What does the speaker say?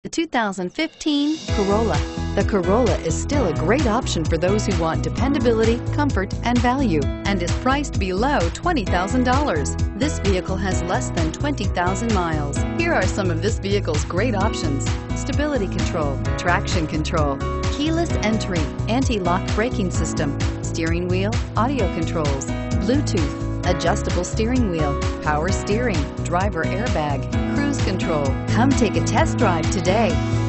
The 2015 Corolla. The Corolla is still a great option for those who want dependability, comfort, and value, and is priced below $20,000. This vehicle has less than 20,000 miles. Here are some of this vehicle's great options: stability control, traction control, keyless entry, anti-lock braking system, steering wheel audio controls, Bluetooth, adjustable steering wheel, power steering, driver airbag, cruise control. Come take a test drive today.